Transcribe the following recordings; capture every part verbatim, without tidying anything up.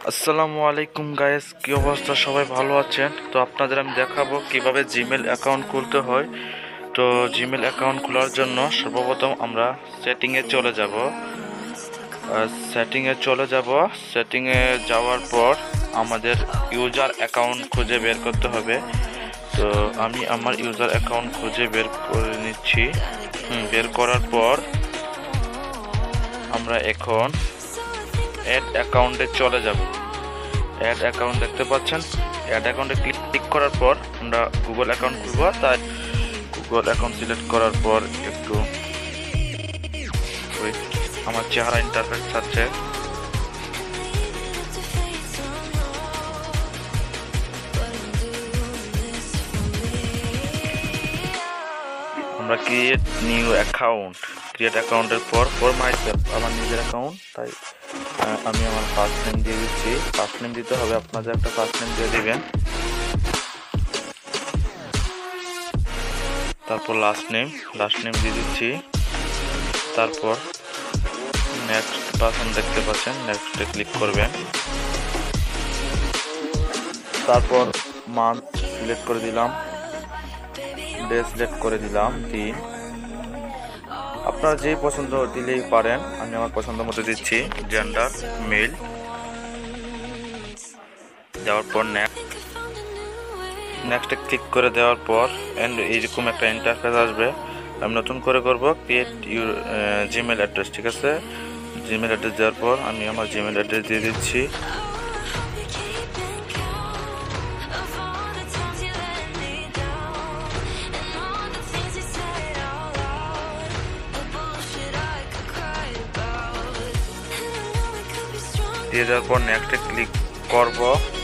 আসসালামু আলাইকুম গাইস, কি অবস্থা? সবাই ভালো আছেন? তো আপনাদের আমি দেখাবো কিভাবে জিমেল অ্যাকাউন্ট খুলতে হয়। তো জিমেল অ্যাকাউন্ট খোলার জন্য সর্বপ্রথম আমরা সেটিংয়ে চলে যাব। সেটিংয়ে চলে যাব সেটিংয়ে যাওয়ার পর আমাদের ইউজার অ্যাকাউন্ট খুঁজে বের করতে হবে। তো আমি আমার ইউজার অ্যাকাউন্ট খুঁজে বের করে নিচ্ছি। বের করার পর আমরা এখন অ্যাড অ্যাকাউন্টে চলে যাব। অ্যাড অ্যাকাউন্ট দেখতে পাচ্ছেন, অ্যাড অ্যাকাউন্টে ক্লিক করার পর আমরা গুগল অ্যাকাউন্ট খুলব। তাই গুগল অ্যাকাউন্ট সিলেক্ট করার পর একটু আমার চেহারা ইন্টারফেস চাচ্ছে। আমরা ক্রিয়েট নিউ অ্যাকাউন্ট ক্রিয়েট অ্যাকাউন্টের পর ফর মাইসেলফ আমার নিজের অ্যাকাউন্ট, তাই আমি আমার ফার্স্ট নেম দিয়ে দিচ্ছি। ফার্স্ট নেম দিতে হবে, আপনাদের একটা ফার্স্ট নেম দিয়ে দিবেন। তারপর লাস্ট নেম লাস্ট নেম দিয়ে দিচ্ছি। তারপর নেক্সট বাটন দেখতে পাচ্ছেন, নেক্সটে ক্লিক করবেন। তারপর মান্থ সিলেক্ট করে দিলাম, ডে সিলেক্ট করে দিলাম দিন। আপনারা যেই পছন্দ দিলেই পারেন, আমি আমার পছন্দ মতো দিচ্ছি। জেন্ডার মেল দেওয়ার পর নেক্সট নেক্সটে ক্লিক করে দেওয়ার পর এন্ড এইরকম একটা ইন্টারফেস আসবে। আমি নতুন করে করব ক্রিয়েট ইউর জিমেল অ্যাড্রেস। ঠিক আছে, জিমেল অ্যাড্রেস দেওয়ার পর আমি আমার জিমেল অ্যাড্রেস দিয়ে দিচ্ছি। দিয়ে দেওয়ার পর নেক্সটে ক্লিক করব।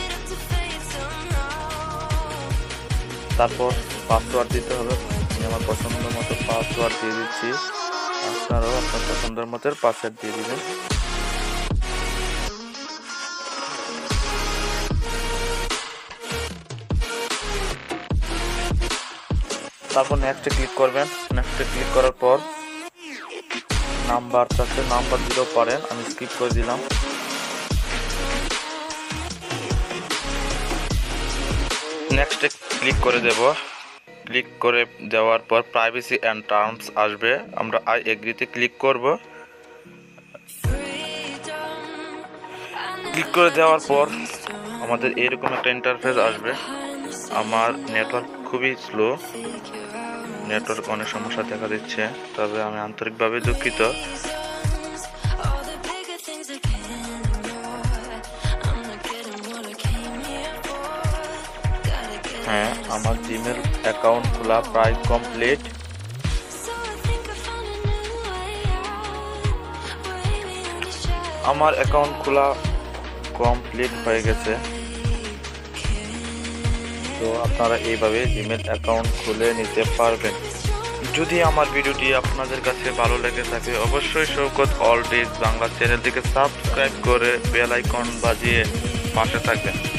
তারপর পাসওয়ার্ড দিতে হবে। আমি আমার পছন্দ মতো পাসওয়ার্ড দিয়ে দিচ্ছি, আপনারাও আপনার পছন্দের মতো পাসওয়ার্ড দিয়ে দিবেন। তারপর নেক্সটে ক্লিক করবেন। নেক্সটে ক্লিক করার পর নাম্বার চাচ্ছে, নাম্বার দিতেও পারেন, আমি স্কিপ করে দিলাম। নেক্সটে ক্লিক করে দেব। ক্লিক করে দেওয়ার পর প্রাইভেসি অ্যান্ড টার্মস আসবে, আমরা আই এগ্রিতে ক্লিক করব। ক্লিক করে দেওয়ার পর আমাদের এরকম একটা ইন্টারফেস আসবে। আমার নেটওয়ার্ক খুবই স্লো, নেটওয়ার্ক অনেক সমস্যা দেখা দিচ্ছে, তবে আমি আন্তরিকভাবে দুঃখিত। হ্যাঁ, আমার জিমেল অ্যাকাউন্ট খোলা প্রায় কমপ্লিট। আমার অ্যাকাউন্ট খোলা কমপ্লিট হয়ে গেছে। তো আপনারা এইভাবে জিমেল অ্যাকাউন্ট খুলে নিতে পারবেন। যদি আমার ভিডিওটি আপনাদের কাছে ভালো লেগে থাকে, অবশ্যই শৌকত অল ডেজ বাংলা চ্যানেলটিকে সাবস্ক্রাইব করে বেল আইকন বাজিয়ে পাশে থাকবেন।